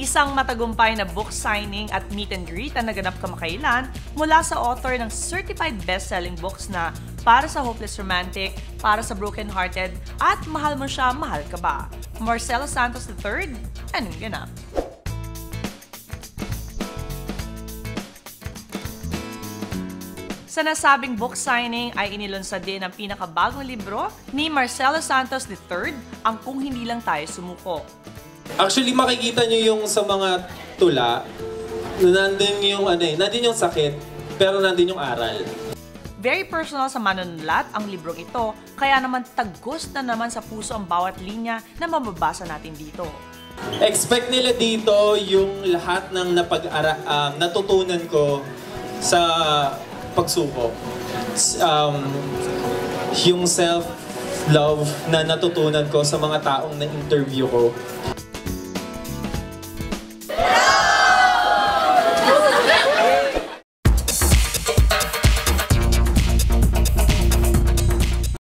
Isang matagumpay na book signing at meet and greet ang naganap kamakailan mula sa author ng certified best-selling books na Para sa Hopeless Romantic, Para sa Broken-Hearted, at Mahal Mo Siya, Mahal Ka Ba? Marcelo Santos III, anong ganap? Sa nasabing book signing ay inilunsad din ang pinakabagong libro ni Marcelo Santos III, ang Kung Hindi Lang Tayo Sumuko. Actually, makikita nyo yung sa mga tula, nandun yung sakit, pero nandun yung aral. Very personal sa manunulat ang librong ito, kaya naman tagos na naman sa puso ang bawat linya na mababasa natin dito. Expect nila dito yung lahat ng natutunan ko sa pagsuko. Yung self-love na natutunan ko sa mga taong na-interview ko.